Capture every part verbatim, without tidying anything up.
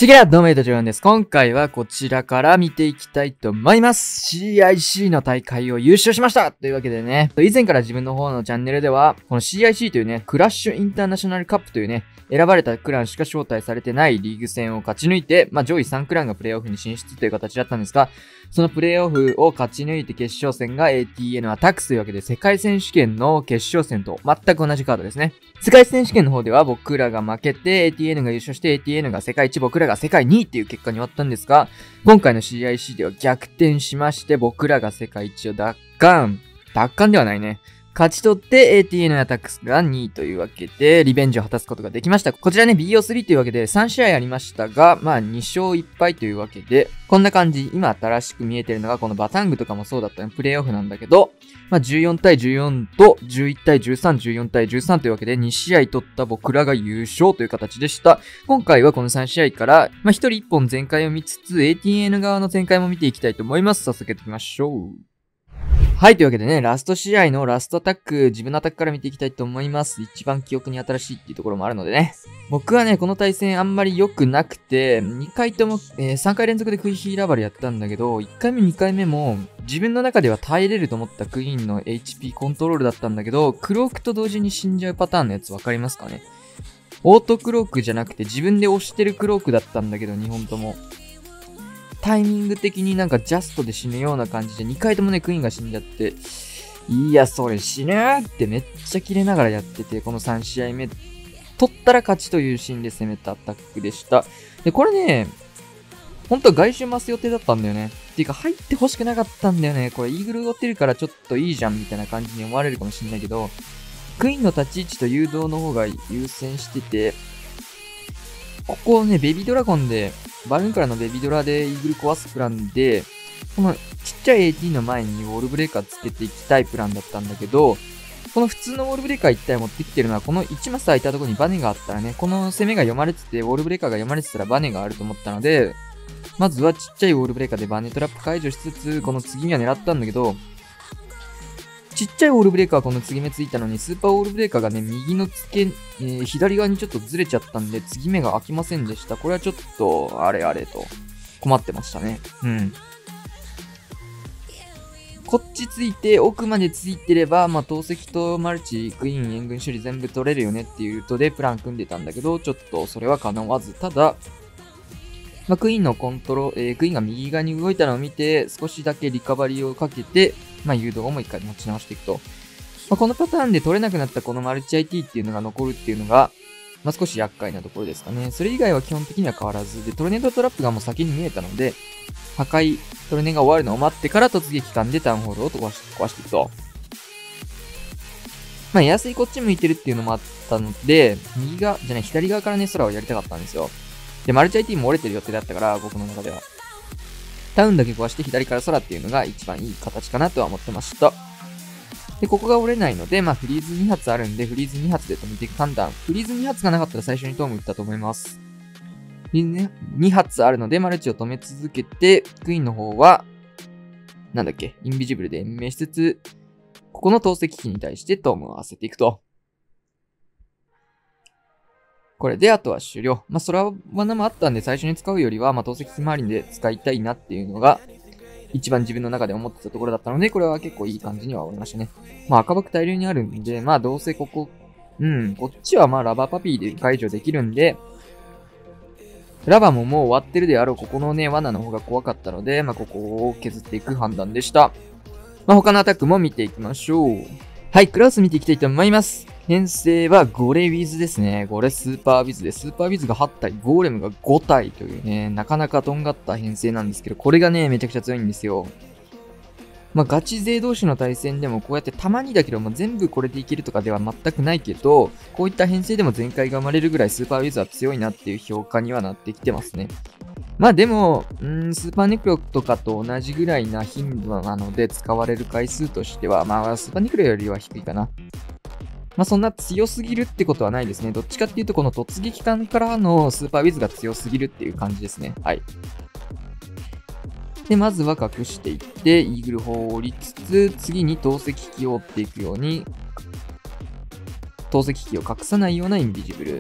チェケラどうも、エイトジョンです。今回はこちらから見ていきたいと思います。シーアイシー の大会を優勝しましたというわけでね、以前から自分の方のチャンネルでは、この シーアイシー というね、クラッシュインターナショナルカップというね、選ばれたクランしか招待されてないリーグ戦を勝ち抜いて、まあ上位さんクランがプレイオフに進出という形だったんですが、そのプレイオフを勝ち抜いて決勝戦が エーティーエヌ アタックスというわけで、世界選手権の決勝戦と全く同じカードですね。世界選手権の方では僕らが負けて エーティーエヌ が優勝して エーティーエヌ が世界一、僕らが世界にいっていう結果に終わったんですが、今回の シーアイシー では逆転しまして僕らが世界一を奪還。奪還ではないね。勝ち取って エーティーエヌ アタックスがにいというわけでリベンジを果たすことができました。こちらね ビーオースリー というわけでさん試合ありましたが、まあに勝いっ敗というわけで、こんな感じ。今新しく見えてるのがこのバタングとかもそうだったね。プレイオフなんだけど、まあじゅうよんたいじゅうよんとじゅういちたいじゅうさん、じゅうよんたいじゅうさんというわけでに試合取った僕らが優勝という形でした。今回はこのさん試合から、まあひとりいっぽん全開を見つつ エーティーエヌ 側の全開も見ていきたいと思います。早速やっていきましょう。はい、というわけでね、ラスト試合のラストアタック、自分のアタックから見ていきたいと思います。一番記憶に新しいっていうところもあるのでね。僕はね、この対戦あんまり良くなくて、にかいとも、えー、さんかい連続でクイヒーラバルやったんだけど、いっかいめ、にかいめも、自分の中では耐えれると思ったクイーンの エイチピー コントロールだったんだけど、クロークと同時に死んじゃうパターンのやつわかりますかね？オートクロークじゃなくて自分で押してるクロークだったんだけど、にほんとも。タイミング的になんかジャストで死ぬような感じで、にかいともね、クイーンが死んじゃって、いや、それ死ぬーってめっちゃ切れながらやってて、このさん試合目、取ったら勝ちというシーンで攻めたアタックでした。で、これね、本当は外周回す予定だったんだよね。っていうか、入って欲しくなかったんだよね。これ、イーグル追ってるからちょっといいじゃんみたいな感じに思われるかもしれないけど、クイーンの立ち位置と誘導の方が優先してて、ここをね、ベビードラゴンで、バルーンからのベビードラでイーグル壊すプランで、このちっちゃい エーティー の前にウォールブレーカーつけていきたいプランだったんだけど、この普通のウォールブレーカーいち体持ってきてるのは、このいちマス空いたところにバネがあったらね、この攻めが読まれてて、ウォールブレーカーが読まれてたらバネがあると思ったので、まずはちっちゃいウォールブレーカーでバネトラップ解除しつつ、この次は狙ったんだけど、ちっちゃいウォールブレーカーはこの継ぎ目ついたのに、スーパーウォールブレーカーがね、右の付け、えー、左側にちょっとずれちゃったんで、継ぎ目が開きませんでした。これはちょっと、あれあれと、困ってましたね。うん。こっちついて、奥までついてれば、まあ、投石とマルチ、クイーン、援軍処理全部取れるよねっていうルートでプラン組んでたんだけど、ちょっとそれは叶わず、ただ、まあ、クイーンのコントロール、えー、クイーンが右側に動いたのを見て、少しだけリカバリーをかけて、まあ、誘導をもう一回持ち直していくと。まあ、このパターンで取れなくなったこのマルチ アイティー っていうのが残るっていうのが、まあ、少し厄介なところですかね。それ以外は基本的には変わらず、で、トルネードトラップがもう先に見えたので、破壊、トルネが終わるのを待ってから突撃艦でタウンホールを壊し壊していくと。まあ、エアスイこっち向いてるっていうのもあったので、右側、じゃない、左側からね、空をやりたかったんですよ。で、マルチ アイティー も折れてる予定だったから、僕の中では。タウンだけ壊して左から空っていうのが一番いい形かなとは思ってました。で、ここが折れないので、まあフリーズに発あるんで、フリーズに発で止めていく判断。フリーズに発がなかったら最初にトーム打ったと思います。フリーズ、ね、に発あるので、マルチを止め続けて、クイーンの方は、なんだっけ、インビジブルで延命しつつ、ここの投石機に対してトームを合わせていくと。これで、あとは終了。まあ、それは罠もあったんで、最初に使うよりは、まあ、投石機周りで使いたいなっていうのが、一番自分の中で思ってたところだったので、これは結構いい感じには終わりましたね。まあ、赤枠大量にあるんで、まあ、どうせここ、うん、こっちはまあ、ラバーパピーで解除できるんで、ラバーももう終わってるであろう、ここのね、罠の方が怖かったので、まあ、ここを削っていく判断でした。まあ、他のアタックも見ていきましょう。はい、クラウス見ていきたいと思います。編成はゴレウィズですね。ゴレスーパーウィズで、スーパーウィズがはち体、ゴーレムがご体というね、なかなかとんがった編成なんですけど、これがね、めちゃくちゃ強いんですよ。まあ、ガチ勢同士の対戦でもこうやってたまにだけど、まあ、全部これでいけるとかでは全くないけど、こういった編成でも全開が生まれるぐらいスーパーウィズは強いなっていう評価にはなってきてますね。まあでも、うーん、スーパーネクロとかと同じぐらいな頻度なので、使われる回数としては、まあ、スーパーネクロよりは低いかな。まあそんな強すぎるってことはないですね。どっちかっていうとこの突撃艦からのスーパーウィズが強すぎるっていう感じですね。はい。で、まずは隠していって、イーグル砲を降りつつ、次に投石機を追っていくように、投石機を隠さないようなインビジブル。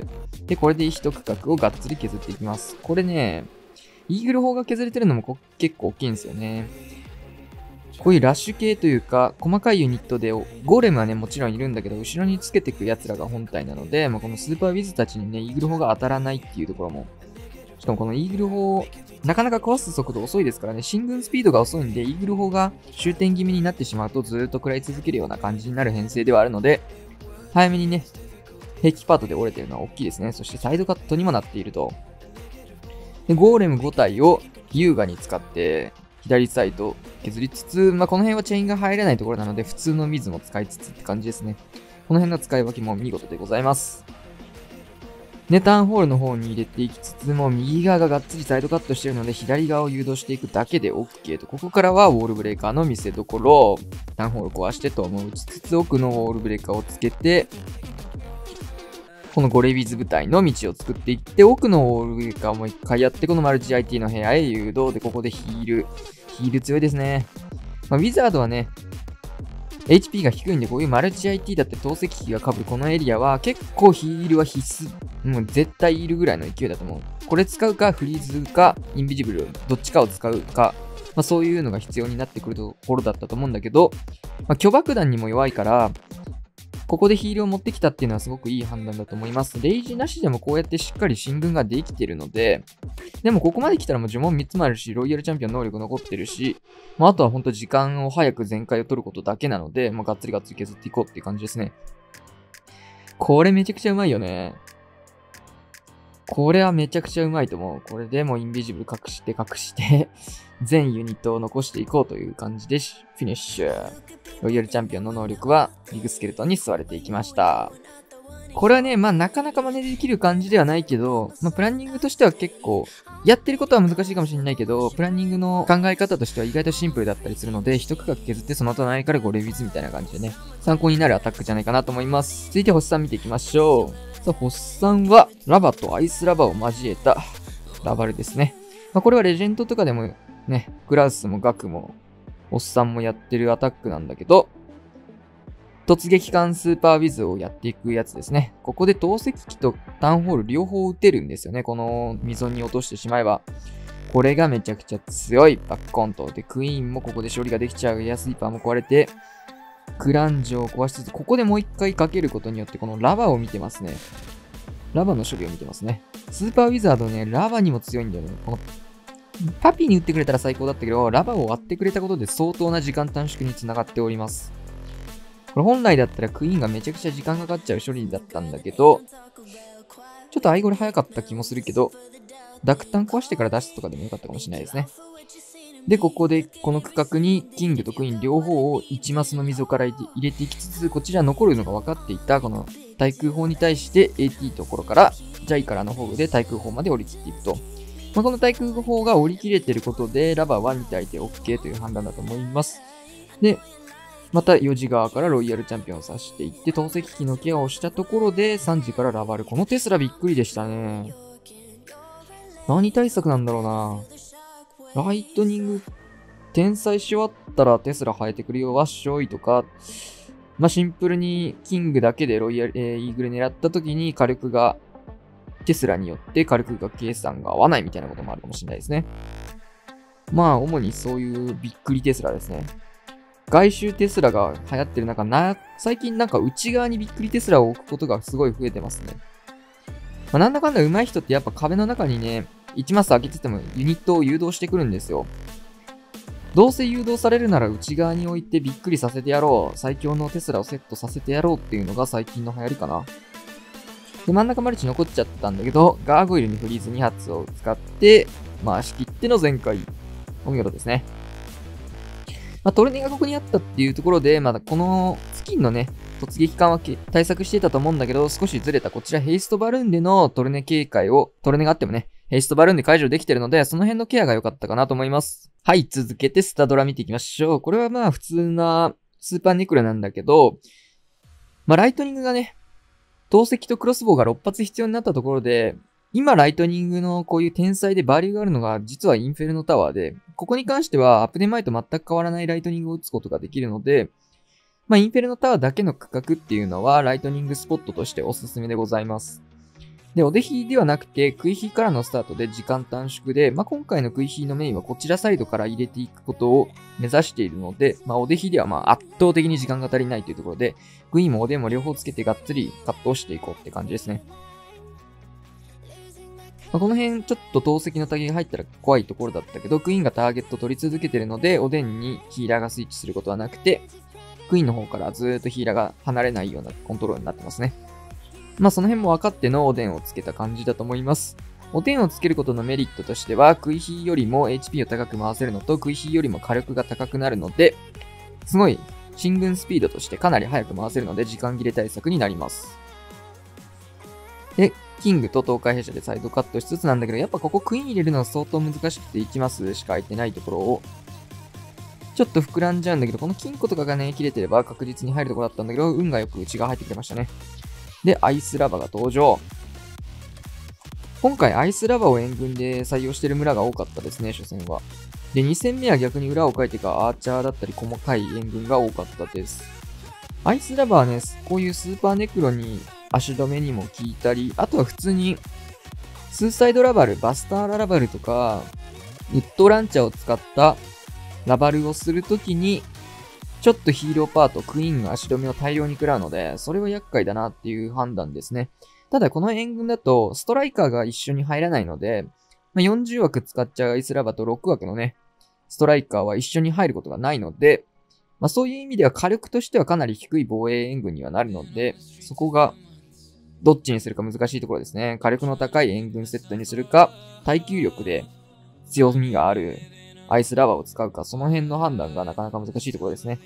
で、これで一区画をがっつり削っていきます。これね、イーグル砲が削れてるのも結構大きいんですよね。こういうラッシュ系というか、細かいユニットで、ゴーレムはね、もちろんいるんだけど、後ろにつけていく奴らが本体なので、まあ、このスーパーウィズたちにね、イーグル砲が当たらないっていうところも、しかもこのイーグル砲、なかなか壊す速度遅いですからね、進軍スピードが遅いんで、イーグル砲が終点気味になってしまうと、ずーっと食らい続けるような感じになる編成ではあるので、早めにね、兵器パートで折れてるのは大きいですね。そしてサイドカットにもなっていると。で、ゴーレムご体を優雅に使って、左サイド削りつつ、まあ、この辺はチェインが入れないところなので、普通の水も使いつつって感じですね。この辺の使い分けも見事でございます。で、ターンホールの方に入れていきつつも、右側ががっつりサイドカットしているので、左側を誘導していくだけで OK と、ここからはウォールブレーカーの見せ所、ターンホール壊してと思いつつ、奥のウォールブレーカーをつけて、このゴレビズ部隊の道を作っていって、奥のウォールブレーカーをもう一回やって、このマルチ アイティー の部屋へ誘導で、ここでヒール。ヒール強いですね。まあ、ウィザードはね、エイチピー が低いんで、こういうマルチ アイティー だって投石機が被るこのエリアは、結構ヒールは必須。もう絶対いるぐらいの勢いだと思う。これ使うか、フリーズか、インビジブル、どっちかを使うか、まあ、そういうのが必要になってくるところだったと思うんだけど、まあ、巨爆弾にも弱いから、ここでヒールを持ってきたっていうのはすごくいい判断だと思います。レイジなしでもこうやってしっかり進軍ができてるので、でもここまで来たらもう呪文みっつもあるし、ロイヤルチャンピオン能力残ってるし、まあ、あとは本当時間を早く全開を取ることだけなので、まあ、がっつりがっつり削っていこうっていう感じですね。これめちゃくちゃうまいよね。これはめちゃくちゃうまいと思う。これでもうインビジブル隠して隠して全ユニットを残していこうという感じでフィニッシュ。ロイヤルチャンピオンの能力はビッグスケルトンに吸われていきました。これはね、まあなかなか真似できる感じではないけど、まあプランニングとしては結構、やってることは難しいかもしれないけど、プランニングの考え方としては意外とシンプルだったりするので、一区画削ってその隣からゴレビズみたいな感じでね、参考になるアタックじゃないかなと思います。続いて星さん見ていきましょう。さあ、星さんはラバとアイスラバを交えたラバルですね。まあこれはレジェンドとかでもね、グラウスもガクも、星さんもやってるアタックなんだけど、突撃艦スーパーウィズをやっていくやつですね。ここで投石機とタウンホール両方撃てるんですよね。この溝に落としてしまえば。これがめちゃくちゃ強いバックコント。で、クイーンもここで処理ができちゃう。エアスイーパーも壊れて、クランジョを壊しつつ、ここでもう一回かけることによってこのラバを見てますね。ラバの処理を見てますね。スーパーウィザードね、ラバにも強いんだよね。このパピに打ってくれたら最高だったけど、ラバを割ってくれたことで相当な時間短縮につながっております。これ本来だったらクイーンがめちゃくちゃ時間かかっちゃう処理だったんだけど、ちょっとアイゴレ早かった気もするけど、ダクタン壊してから出すとかでもよかったかもしれないですね。で、ここでこの区画にキングとクイーン両方をいちマスの溝から入れていきつつ、こちら残るのが分かっていたこの対空砲に対して エーティー ところからジャイからの方で対空砲まで降り切っていくと。まあ、この対空砲が降り切れてることでラバーはに体で OK という判断だと思います。で、またよじ側からロイヤルチャンピオンを指していって、投石機のケアをしたところでさんじからラバル。このテスラびっくりでしたね。何対策なんだろうな。ライトニング、天才し終わったらテスラ生えてくるよ、ワッショイとか、まあ、シンプルにキングだけでロイヤル、えー、イーグル狙った時に火力が、テスラによって火力が計算が合わないみたいなこともあるかもしれないですね。まあ、主にそういうびっくりテスラですね。外周テスラが流行ってる中、な、最近なんか内側にびっくりテスラを置くことがすごい増えてますね。まあ、なんだかんだ上手い人ってやっぱ壁の中にね、いちマス開けててもユニットを誘導してくるんですよ。どうせ誘導されるなら内側に置いてびっくりさせてやろう。最強のテスラをセットさせてやろうっていうのが最近の流行りかな。で、真ん中マルチ残っちゃったんだけど、ガーゴイルにフリーズに発を使って、回し切っての全開。お見事ですね。まあ、トルネがここにあったっていうところで、まだこの付近のね、突撃艦は対策してたと思うんだけど、少しずれたこちらヘイストバルーンでのトルネ警戒を、トルネがあってもね、ヘイストバルーンで解除できてるので、その辺のケアが良かったかなと思います。はい、続けてスタドラ見ていきましょう。これはまあ普通なスーパーネクラなんだけど、まあライトニングがね、投石とクロスボウがろっ発必要になったところで、今ライトニングのこういう天才でバリューがあるのが実はインフェルノタワーで、ここに関してはアップデ前と全く変わらないライトニングを打つことができるので、まあインフェルノタワーだけの区画っていうのはライトニングスポットとしておすすめでございます。 で、お出火ではなくて、食い火からのスタートで時間短縮で、まあ、今回の食い火のメインはこちらサイドから入れていくことを目指しているので、まあ、お出火ではまあ圧倒的に時間が足りないというところで、グイーンもおでんも両方つけてがっつりカットをしていこうって感じですね。まあ、この辺ちょっと投石のタゲが入ったら怖いところだったけど、クイーンがターゲット取り続けてるので、おでんにヒーラーがスイッチすることはなくて、クイーンの方からずーっとヒーラーが離れないようなコントロールになってますね。まあその辺も分かってのおでんをつけた感じだと思います。おでんをつけることのメリットとしては、食い火よりも エイチピー を高く回せるのと、食い火よりも火力が高くなるので、すごい進軍スピードとしてかなり速く回せるので、時間切れ対策になります。で、キングと東海弊社でサイドカットしつつなんだけど、やっぱここクイーン入れるのは相当難しくていちマスしか空いてないところを、ちょっと膨らんじゃうんだけど、この金庫とかがね、切れてれば確実に入るところだったんだけど、運がよく内が入ってくれましたね。で、アイスラバが登場。今回アイスラバを援軍で採用している村が多かったですね、初戦は。で、に戦目は逆に裏をかいてかアーチャーだったり細かい援軍が多かったです。アイスラバはね、こういうスーパーネクロに足止めにも効いたり、あとは普通にスーサイドラバル、バスターラバルとか、ウッドランチャーを使ったラバルをするときに、ちょっとヒーローパート、クイーンの足止めを大量に食らうので、それは厄介だなっていう判断ですね。ただこの援軍だと、ストライカーが一緒に入らないので、まあ、よんじゅう枠使っちゃうアイスラバとろく枠のね、ストライカーは一緒に入ることがないので、まあ、そういう意味では火力としてはかなり低い防衛援軍にはなるので、そこがどっちにするか難しいところですね。火力の高い援軍セットにするか、耐久力で強みがあるアイスラバーを使うか、その辺の判断がなかなか難しいところですね。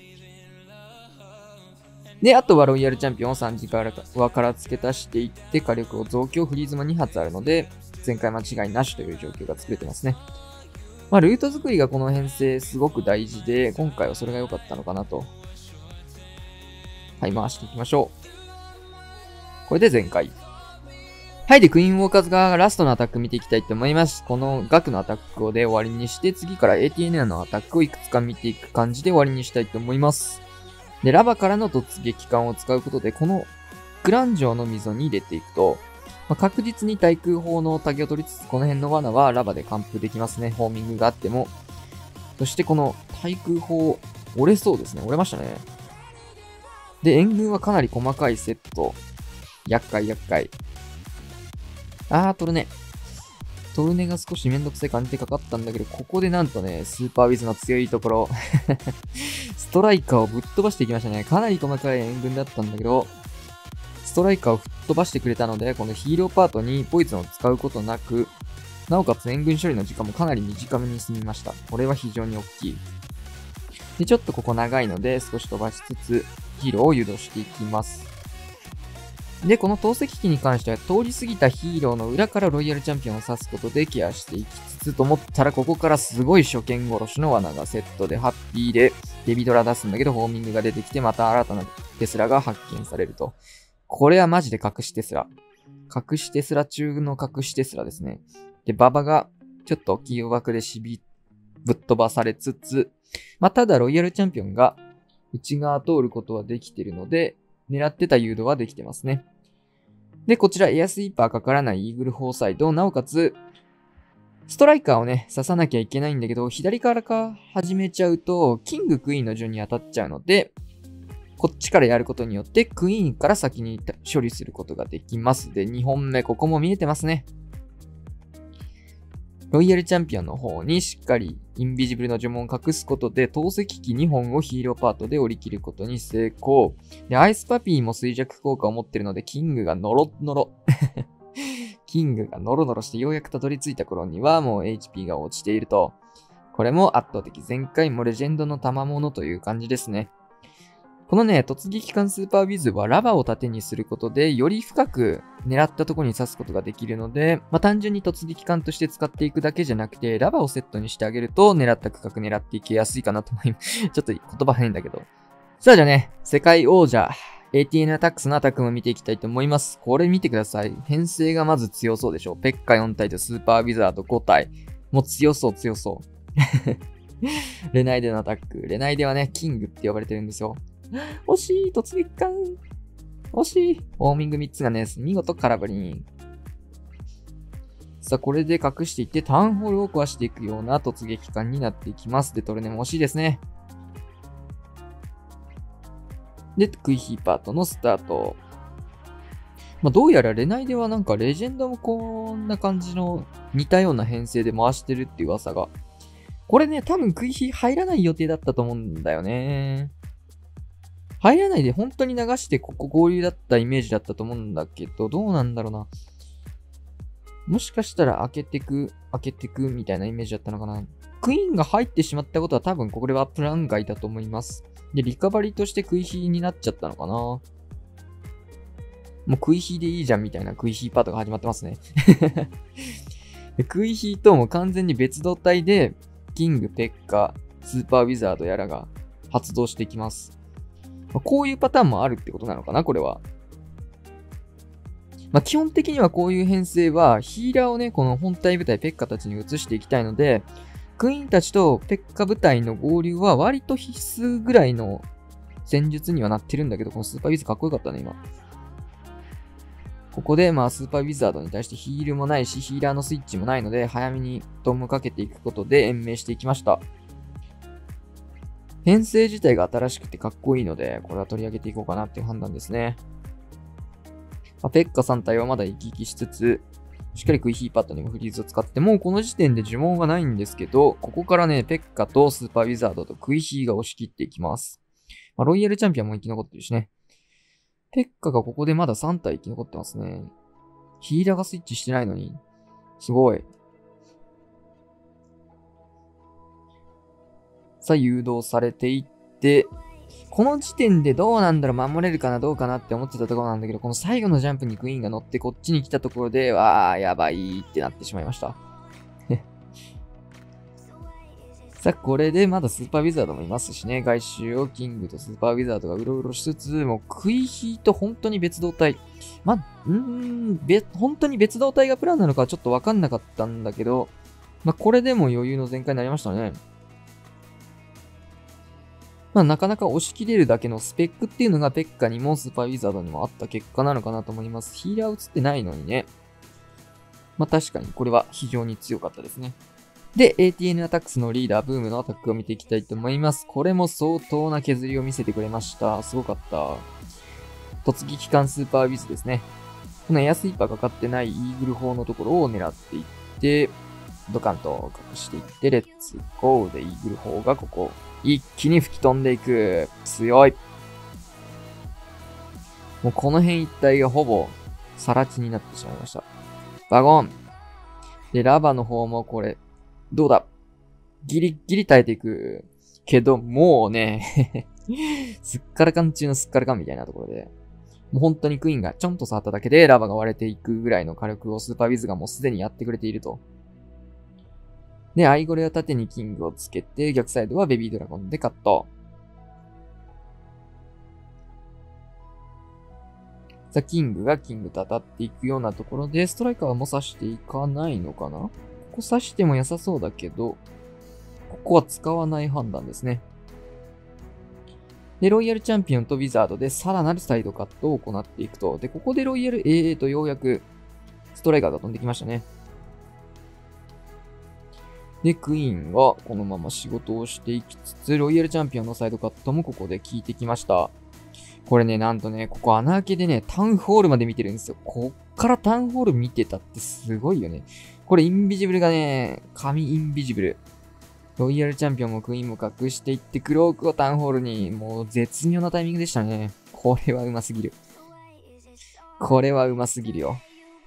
で、あとはロイヤルチャンピオンをさんじからから付け足していって、火力を増強、フリーズもに発あるので、前回間違いなしという状況が作れてますね。まあ、ルート作りがこの編成すごく大事で、今回はそれが良かったのかなと。はい、回していきましょう。これで全開。はい、で、クイーンウォーカーズ側がラストのアタック見ていきたいと思います。この額のアタックをで終わりにして、次から エーティーエヌエー のアタックをいくつか見ていく感じで終わりにしたいと思います。で、ラバからの突撃艦を使うことで、このクラン城の溝に入れていくと、まあ、確実に対空砲のタゲを取りつつ、この辺の罠はラバで完封できますね。ホーミングがあっても。そしてこの対空砲、折れそうですね。折れましたね。で、援軍はかなり細かいセット。厄介厄介。あー、トルネ。トルネが少しめんどくさい感じでかかったんだけど、ここでなんとね、スーパーウィズの強いところ、ストライカーをぶっ飛ばしていきましたね。かなり細かい援軍だったんだけど、ストライカーを吹っ飛ばしてくれたので、このヒーローパートにポイズンを使うことなく、なおかつ援軍処理の時間もかなり短めに済みました。これは非常に大きい。で、ちょっとここ長いので、少し飛ばしつつ、ヒーローを誘導していきます。で、この投石機に関しては、通り過ぎたヒーローの裏からロイヤルチャンピオンを刺すことでケアしていきつつと思ったら、ここからすごい初見殺しの罠がセットでハッピーで、デビドラ出すんだけど、ホーミングが出てきて、また新たなテスラが発見されると。これはマジで隠しテスラ。隠しテスラ中の隠しテスラですね。で、馬場がちょっと大きい枠でしび、ぶっ飛ばされつつ、まあ、ただロイヤルチャンピオンが内側通ることはできているので、狙ってた誘導はできてますね。で、こちらエアスイーパーかからないイーグルフォーサイド、なおかつ、ストライカーをね、刺さなきゃいけないんだけど、左からか始めちゃうと、キング、クイーンの順に当たっちゃうので、こっちからやることによって、クイーンから先に処理することができます。で、にほんめ、ここも見えてますね。ロイヤルチャンピオンの方にしっかりインビジブルの呪文を隠すことで、投石機にほんをヒーローパートで折り切ることに成功。で、アイスパピーも衰弱効果を持ってるので、キングがノロノロ。キングがノロノロしてようやくたどり着いた頃にはもう エイチピー が落ちていると。これも圧倒的。前回もレジェンドの賜物という感じですね。このね、突撃艦スーパーウィズはラバを盾にすることで、より深く狙ったところに刺すことができるので、まあ、単純に突撃艦として使っていくだけじゃなくて、ラバをセットにしてあげると、狙った区画狙っていきやすいかなと思います。ちょっと言葉変だけど。さあじゃあね、世界王者、エーティーエヌ アタックスのアタックも見ていきたいと思います。これ見てください。編成がまず強そうでしょ。ペッカよん体とスーパーウィザードご体。もう強そう強そう。レナイデのアタック。レナイデはね、キングって呼ばれてるんですよ。惜しい突撃艦惜しいホーミングみっつがね、見事空振りに。 さあ、これで隠していって、タウンホールを壊していくような突撃感になっていきます。で、トルネも惜しいですね。で、クイヒーパートのスタート。まあ、どうやらレナイではなんかレジェンドもこんな感じの似たような編成で回してるっていう噂が。これね、多分クイヒー入らない予定だったと思うんだよね。入らないで本当に流してここ合流だったイメージだったと思うんだけど、どうなんだろうな。もしかしたら開けてく、開けてくみたいなイメージだったのかな。クイーンが入ってしまったことは多分これはプラン外だと思います。で、リカバリーとしてクイヒーになっちゃったのかな。もうクイヒーでいいじゃんみたいなクイヒーパートが始まってますね。クイヒーとも完全に別動体で、キング、ペッカ、スーパーウィザードやらが発動していきます。こういうパターンもあるってことなのかな、これは。まあ、基本的にはこういう編成は、ヒーラーをね、この本体部隊ペッカたちに移していきたいので、クイーンたちとペッカ部隊の合流は割と必須ぐらいの戦術にはなってるんだけど、このスーパーウィズかっこよかったね、今。ここで、まあ、スーパーウィザードに対してヒールもないし、ヒーラーのスイッチもないので、早めにトムかけていくことで延命していきました。編成自体が新しくてかっこいいので、これは取り上げていこうかなっていう判断ですね。まあ、ペッカさん体はまだ生き生きしつつ、しっかりクイヒーパッドにもフリーズを使って、もうこの時点で呪文がないんですけど、ここからね、ペッカとスーパーウィザードとクイヒーが押し切っていきます。まあ、ロイヤルチャンピオンも生き残ってるしね。ペッカがここでまださん体生き残ってますね。ヒーラーがスイッチしてないのに。すごい。さあ、誘導されていって、この時点でどうなんだろう、守れるかな、どうかなって思ってたところなんだけど、この最後のジャンプにクイーンが乗ってこっちに来たところで、わー、やばいってなってしまいました。さあ、これでまだスーパーウィザードもいますしね、外周をキングとスーパーウィザードがうろうろしつつ、もうクイヒーと本当に別動体。ま、んーん、べ、本当に別動体がプランなのかちょっとわかんなかったんだけど、まあ、これでも余裕の全開になりましたね。まあ、なかなか押し切れるだけのスペックっていうのがペッカにもスーパーウィザードにもあった結果なのかなと思います。ヒーラー映ってないのにね。まあ確かにこれは非常に強かったですね。で、エーティーエヌ アタックスのリーダー、ブームのアタックを見ていきたいと思います。これも相当な削りを見せてくれました。すごかった。突撃艦スーパーウィズですね。このエアスイーパーかかってないイーグル砲のところを狙っていって、ドカンと隠していって、レッツゴーでイーグル砲がここ。一気に吹き飛んでいく。強い。もうこの辺一帯がほぼ、さら地になってしまいました。バゴン。で、ラバの方もこれ、どうだギリギリ耐えていく。けど、もうね、すっからかん中のすっからかんみたいなところで、もう本当にクイーンがちょんと触っただけでラバが割れていくぐらいの火力をスーパーウィズがもうすでにやってくれていると。で、アイゴレを縦にキングをつけて、逆サイドはベビードラゴンでカット。さあ、キングがキングと当たっていくようなところで、ストライカーも刺していかないのかな？ここ刺しても良さそうだけど、ここは使わない判断ですね。で、ロイヤルチャンピオンとウィザードでさらなるサイドカットを行っていくと。で、ここでロイヤル エーエー とようやくストライカーが飛んできましたね。で、クイーンがこのまま仕事をしていきつつ、ロイヤルチャンピオンのサイドカットもここで効いてきました。これね、なんとね、ここ穴開けでね、タウンホールまで見てるんですよ。こっからタウンホール見てたってすごいよね。これインビジブルがね、神インビジブル。ロイヤルチャンピオンもクイーンも隠していって、クロークをタウンホールに、もう絶妙なタイミングでしたね。これはうますぎる。これはうますぎるよ。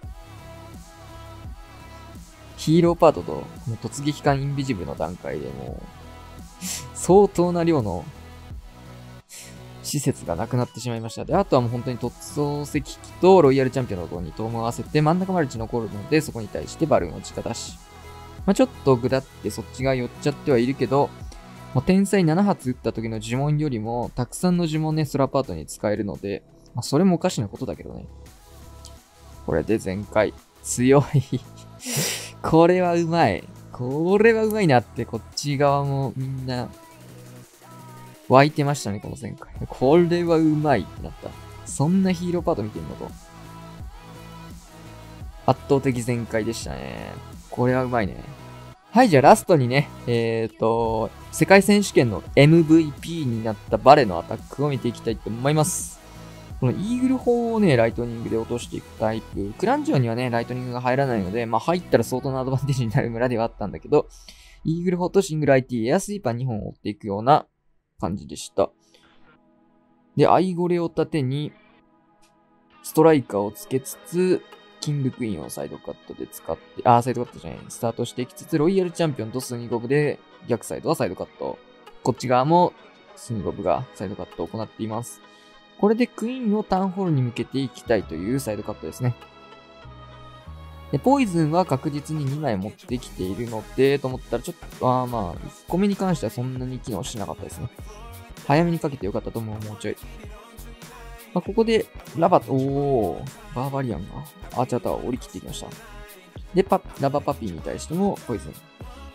ヒーローパートと、この突撃艦インビジブルの段階でもう、相当な量の施設がなくなってしまいました。で、あとはもう本当に突装石機とロイヤルチャンピオンのところにトームを合わせて真ん中マルチ残るので、そこに対してバルーンを直出し。まあ、ちょっとぐだってそっち側寄っちゃってはいるけど、まあ、天才なな発撃った時の呪文よりも、たくさんの呪文ね、スラパートに使えるので、まあ、それもおかしなことだけどね。これで全開。強い。これはうまい。これはうまいなって、こっち側もみんな、湧いてましたね、この前回。これはうまいってなった。そんなヒーローパート見てんのと。 圧倒的全開でしたね。これはうまいね。はい、じゃあラストにね、えっと、世界選手権の エムブイピー になったバレのアタックを見ていきたいと思います。このイーグル砲をね、ライトニングで落としていくタイプ。クランジョンにはね、ライトニングが入らないので、まあ入ったら相当なアドバンテージになる村ではあったんだけど、イーグル砲とシングル アイティー、エアスイーパーにほんを追っていくような感じでした。で、アイゴレを盾に、ストライカーをつけつつ、キングクイーンをサイドカットで使って、あー、サイドカットじゃない、スタートしていきつつ、ロイヤルチャンピオンとスニゴブで、逆サイドはサイドカット。こっち側も、スニゴブがサイドカットを行っています。これでクイーンをタウンホールに向けていきたいというサイドカットですね。で、ポイズンは確実ににまい持ってきているので、と思ったらちょっと、あーまあ、いっこめに関してはそんなに機能しなかったですね。早めにかけてよかったと思う、もうちょい。まあ、ここで、ラバ、おー、バーバリアンが、アーチャータワーを降り切っていきました。で、パラバパピーに対しても、ポイズン。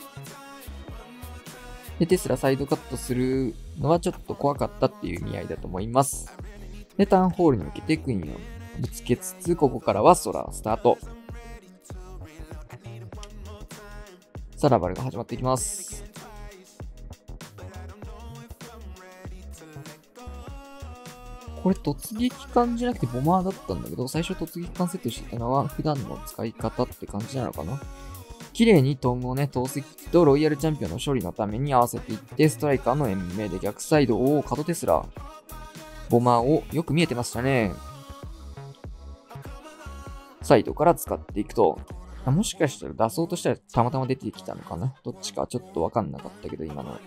で、テスラサイドカットするのはちょっと怖かったっていう意味合いだと思います。で、ターンホールに向けてクイーンをぶつけつつ、ここからはソラスタート。さラバルが始まっていきます。これ突撃艦じゃなくてボマーだったんだけど、最初突撃艦セットしてたのは普段の使い方って感じなのかな。綺麗にトンをね、投石機とロイヤルチャンピオンの処理のために合わせていって、ストライカーの延命で逆サイドをカドテスラ、ボマーをよく見えてましたね。サイドから使っていくと、もしかしたら出そうとしたらたまたま出てきたのかな。どっちかちょっとわかんなかったけど、今の。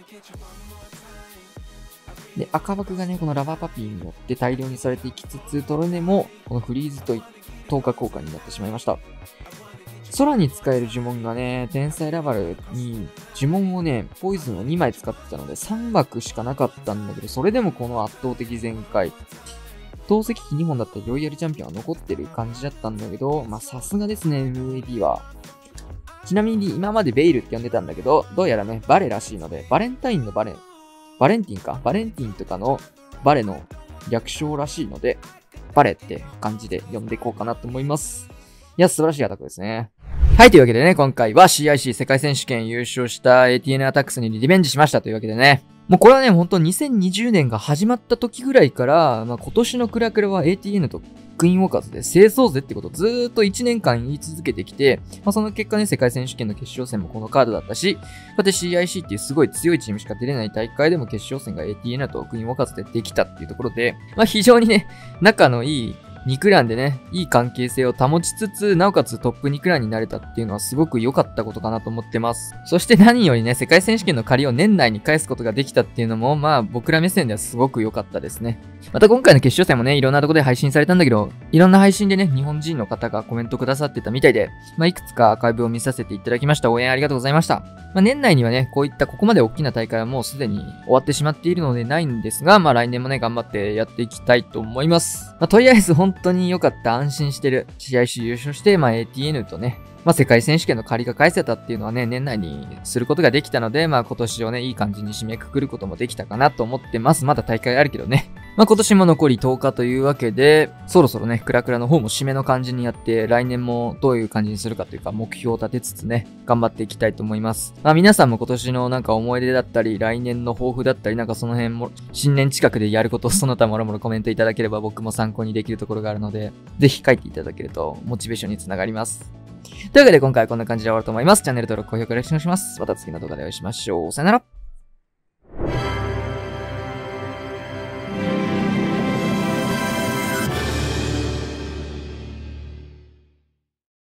で、赤枠がね、このラバーパピーによって大量にされていきつつ、トルネもこのフリーズと投下効果になってしまいました。空に使える呪文がね、天才ラバルに呪文をね、ポイズンをにまい使ってたのでさん枠しかなかったんだけど、それでもこの圧倒的全開。投石機にほんだったらロイヤルチャンピオンは残ってる感じだったんだけど、まあさすがですね、エムブイピー は。ちなみに今までベイルって呼んでたんだけど、どうやらね、バレらしいので、バレンタインのバレン、バレンティンか、バレンティンとかのバレの略称らしいので、バレって感じで呼んでいこうかなと思います。いや、素晴らしいアタックですね。はい、というわけでね、今回は シーアイシー 世界選手権優勝した エーティーエヌ アタックスにリベンジしましたというわけでね。もうこれはね、ほんとにせんにじゅうねんが始まった時ぐらいから、まあ、今年のクラクラは エーティーエヌ とクイーンウォーカーズで制そうぜってことをずーっといちねんかん言い続けてきて、まあ、その結果ね、世界選手権の決勝戦もこのカードだったし、こうやって シーアイシー っていうすごい強いチームしか出れない大会でも決勝戦が エーティーエヌ とクイーンウォーカーズでできたっていうところで、まあ非常にね、仲のいいにクランでね、いい関係性を保ちつつ、なおかつトップにクランになれたっていうのはすごく良かったことかなと思ってます。そして何よりね、世界選手権の借りを年内に返すことができたっていうのも、まあ僕ら目線ではすごく良かったですね。また今回の決勝戦もね、いろんなところで配信されたんだけど、いろんな配信でね、日本人の方がコメントくださってたみたいで、まあいくつかアーカイブを見させていただきました。応援ありがとうございました。まあ年内にはね、こういったここまで大きな大会はもうすでに終わってしまっているのでないんですが、まあ来年もね、頑張ってやっていきたいと思います。まあとりあえず本当に良かった。安心してる。シーアイシー 優勝して、まあ エーティーエヌ とね、まあ世界選手権の借りが返せたっていうのはね、年内にすることができたので、まあ今年をね、いい感じに締めくくることもできたかなと思ってます。まだ大会あるけどね。まあ今年も残りとおかというわけで、そろそろね、クラクラの方も締めの感じにやって、来年もどういう感じにするかというか、目標を立てつつね、頑張っていきたいと思います。まあ皆さんも今年のなんか思い出だったり、来年の抱負だったり、なんかその辺も、新年近くでやることをその他もろもろコメントいただければ僕も参考にできるところがあるので、ぜひ書いていただけるとモチベーションにつながります。というわけで今回はこんな感じで終わると思います。チャンネル登録、高評価、よろしくお願いします。また次の動画でお会いしましょう。さよなら。